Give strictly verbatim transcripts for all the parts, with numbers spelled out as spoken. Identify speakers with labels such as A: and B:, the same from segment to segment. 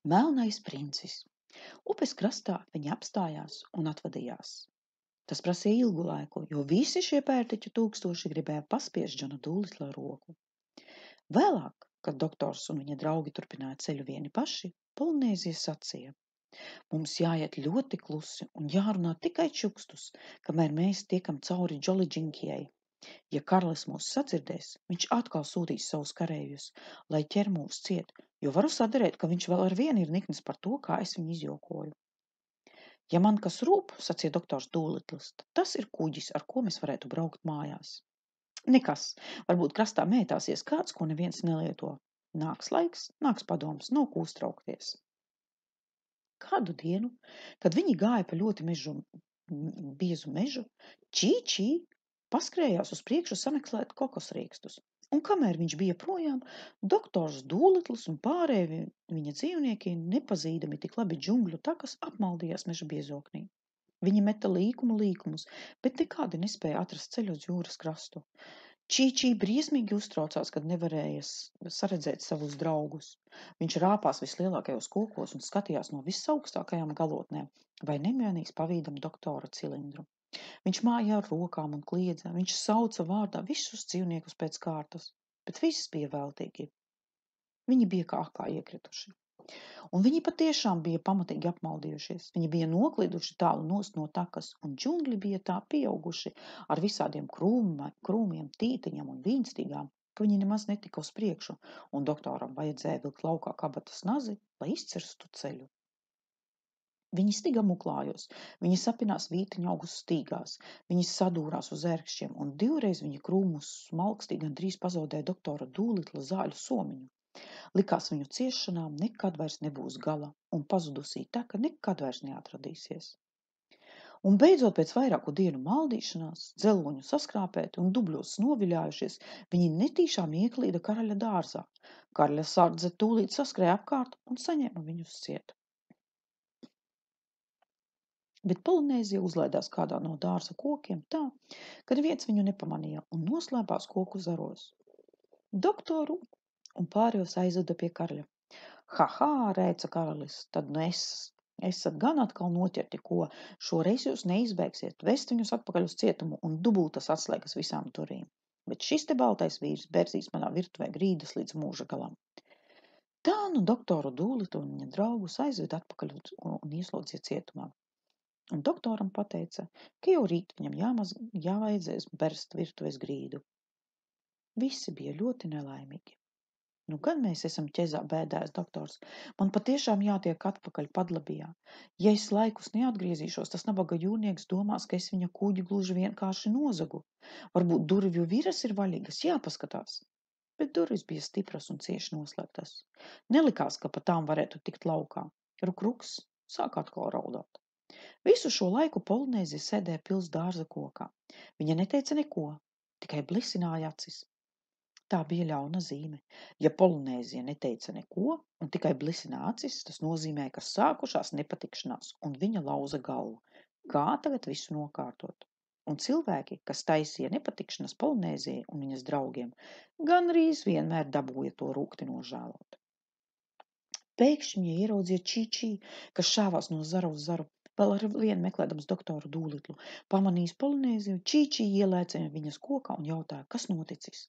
A: Melnais princis. Upes krastā viņi apstājās un atvadījās. Tas prasīja ilgu laiku, jo visi šie pērtiķu tūkstoši gribēja paspiest Džona Dūlitla roku. Vēlāk, kad doktors un viņa draugi turpināja ceļu vieni paši, Polinēzija sacīja: Mums jāiet ļoti klusi un jārunā tikai čukstus, kamēr mēs tiekam cauri Džolidžinkijai. Ja karalis mūs sadzirdēs, viņš atkal sūtīs savus kareivjus, lai ķer mūs ciet, jo varu sadarēt, ka viņš vēl ar vienu ir niknis par to, kā es viņu izjokoju. Ja man kas rūp, sacīja doktors Dūlitls, tad tas ir kuģis, ar ko mēs varētu braukt mājās. Nekas, varbūt krastā mētāsies kāds, ko neviens nelieto. Nāks laiks, nāks padoms, nav ko uztraukties. Kādu dienu, kad viņi gāja pa ļoti mežu, biezu mežu, Čī-Čī paskrējās uz priekšu sameklēt kokosrīkstus, un kamēr viņš bija projām, doktors Dūlitls un pārējie viņa dzīvnieki, nepazīdami tik labi džungļu takas, apmaldījās meža biezoknī. Viņi meta līkumu līkumus, bet nekādi nespēja atrast ceļu uz jūras krastu. Čī-Čī briesmīgi uztraucās, kad nevarēja saredzēt savus draugus. Viņš rāpās vislielākajos kokos un skatījās no visaugstākajām galotnēm, vai nemainīs pavīdam doktora cilindru. Viņš māja ar rokām un kliedza, viņš sauca vārdā visus dzīvniekus pēc kārtas, bet viss bija veltīgi. Viņi bija kā akā iekrituši. Un viņi patiešām bija pamatīgi apmaldījušies. Viņi bija nokliduši tālu nost no takas, un džungļi bija tā pieauguši ar visādiem krūmiem, krūmiem, tītiņam un vīnstīgām, ka viņi nemaz netika uz priekšu, un doktoram vajadzēja vilkt laukā kabatas nazi, lai izcirstu ceļu. Viņi stiga muklājos, viņi sapinās vītiņu augus stīgās, viņi sadūrās uz ērkšķiem, un divreiz viņa krūmus smalkstī gandrīz pazaudēja doktora Dūlitla zāļu somiņu. Likās viņu ciešanām nekad vairs nebūs gala, un pazudusī taka nekad vairs neatradīsies. Un beidzot pēc vairāku dienu maldīšanās, dzeloņu saskrāpēti un dubļos noviļājušies, viņi netīšām ieklīda karaļa dārzā. Karaļa sardze tūlīt saskrēja apkārt un saņēma viņus ciet. Bet Polinēzija uzlaidās kādā no dārza kokiem tā, ka neviens viņu nepamanīja un noslēpās koku zaros. Doktoru un pārējos aizveda pie karaļa. Ha, ha, rēca karalis, tad nu es, esat gan atkal noķerti, ko šoreiz jūs neizbēgsiet, vest viņus atpakaļ uz cietumu un dubultas atslēgas visām durīm. Bet šis te baltais vīrs berzīs manā virtuvē grīdas līdz mūža galam. Tā nu doktoru Dūlitlu un viņa draugus aizveda atpakaļ un ieslodzīja cietumā. Un doktoram pateica, ka jau rīt viņam jāmaz, jāvajadzēs berst virtuves grīdu. Visi bija ļoti nelaimīgi. Nu, gan mēs esam ķezā, bēdājas doktors. Man patiešām jātiek atpakaļ Padlabijā. Ja es laikus neatgriezīšos, tas nabaga jūrnieks domās, ka es viņa kuģi gluži vienkārši nozagu. Varbūt durvju viras ir vaļīgas, jāpaskatās. Bet durvis bija stipras un cieši noslēgtas. Nelikās, ka pa tām varētu tikt laukā. Rukruks sāk atkal raudāt. Visu šo laiku Polinēzija sēdēja pils dārza kokā. Viņa neteica neko, tikai blisināja acis. Tā bija ļauna zīme. Ja Polinēzija neteica neko un tikai blisināja acis, tas nozīmē, ka sākušās nepatikšanās un viņa lauza galvu. Kā tagad visu nokārtot? Un cilvēki, kas taisīja nepatikšanas Polinēzijai un viņas draugiem, gandrīz vienmēr dabūja to rūkti nožēlot. Pēkšņi viņa ieraudzīja Čī-Čī, kas šāvās no zara uz zaru. Vēl ar vienu meklēdams doktoru Dūlitlu, pamanījis Polinēziju, Čī-Čī ielēca viņas kokā un jautāja, kas noticis.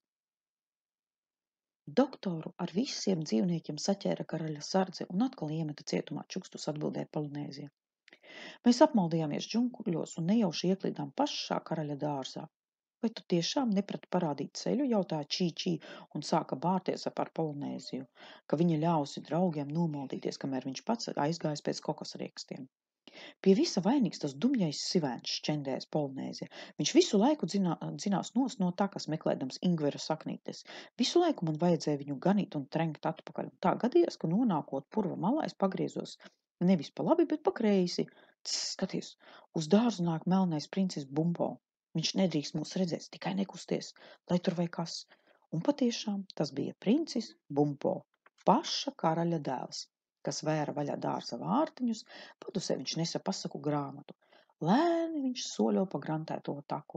A: Doktoru ar visiem dzīvniekiem saķēra karaļa sardze un atkal iemeta cietumā čukstus, atbildēja Polinēzija. Mēs apmaldījāmies džungļos un nejauši ieklīdām pašā karaļa dārzā. Vai tu tiešām neprati parādīt ceļu, jautāja Čī-Čī un sāka bārties par Polinēziju, ka viņa ļausi draugiem nomaldīties, kamēr viņš pats aizgājis pēc kokosriekstiem. Pie visa vainīgs tas dumjais sivēns, šķendējas Polinēzija. Viņš visu laiku dzinā, dzinās nos no takas, meklēdams ingvera saknītes. Visu laiku man vajadzēja viņu ganīt un trenkt atpakaļ. Tā gadījās, ka nonākot purva malā, es pagriezos nevis pa labi, bet pa kreisi. Cs, skaties, uz dārzu nāk melnais princis Bumbo. Viņš nedrīkst mūs redzēt, tikai nekusties, lai tur vai kas. Un patiešām tas bija princis Bumbo, paša karaļa dēls, kas vēra vaļā dārza vārtiņus, padusē viņš nesa pasaku grāmatu. Lēni viņš soļo pa grantēto taku.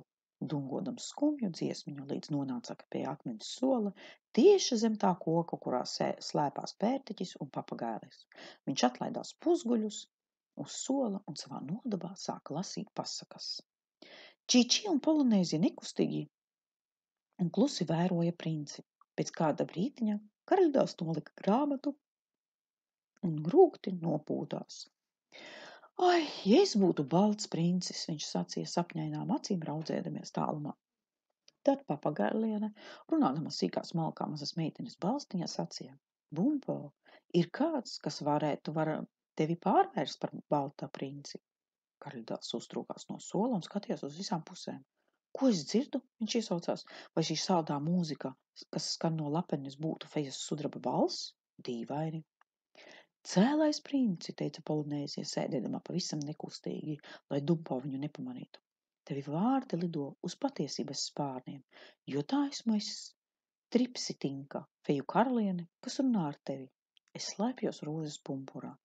A: dungodams skumju dziesmiņu, līdz nonāca pie akmens sola, tieši zem tā koka, kurā sē- slēpās pērtiķis un papagailis. Viņš atlaidās pusguļus uz sola un savā nodabā sāka lasīt pasakas. Čiči un Polinēzija nekustīgi un klusi vēroja princi. Pēc kāda brītiņa karaļdēls nolika grāmatu un rūgti nopūtās. Ai, ja es būtu balts princis, viņš sacīja sapņainām acīm raudzēdamies tālumā. Tad papagailiene, runādama sīkā smalkā mazas meitenes balstiņā, sacīja: Bumbo, ir kāds, kas varētu var tevi pārvērst par baltā princi? Karaļdēls uztrūkās no sola un skatījās uz visām pusēm. Ko es dzirdu? Viņš iesaucās. Vai šī saldā mūzika, kas skan no lapenes, būtu fejas sudraba balss? Dīvaini. Cēlais princi, teica Polinēzija, sēdēdama pavisam nekustīgi, lai Dumbo viņu nepamanītu. Tevi vārdi lido uz patiesības spārniem, jo tā esmu es, Tripsitinka, feju karaliene, kas runā ar tevi. Es slēpjos rozes pumpurā.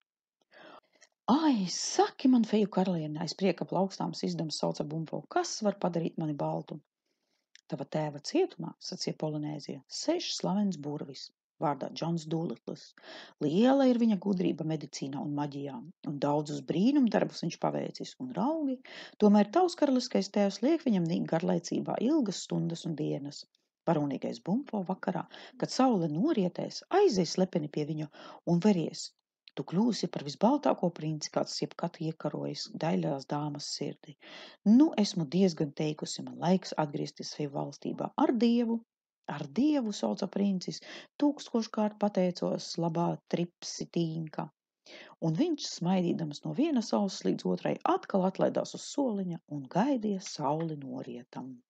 A: Ai, saki man, feju karaliene, aiz prieka plaukstāmas izdams sauca Bumbo, kas var padarīt mani baltu? Tava tēva cietumā, sacīja Polinēzija, sēž slavens burvis, vārdā Džons Dūlitlis. Liela ir viņa gudrība medicīnā un maģijā, un daudzus brīnumdarbus viņš paveicis, un raugi, tomēr tavs karaliskais tēvs liek viņam nīt garlaicībā ilgas stundas un dienas. Varonīgais Bumbo vakarā, kad saule norietēs, aizies slepeni pie viņu un veries. Tu kļūsi par visbaltāko princi, kāds jebkad iekarojas daļās dāmas sirdi. Nu, esmu diezgan teikusi, man laiks atgriezties sevi valstībā ar Dievu. Ar Dievu, sauca princis, tūkstoškārt pateicos labā Tripsitīnka. Un viņš, smaidīdams no vienas auss līdz otrai, atkal atlaidās uz soliņa un gaidīja sauli norietam.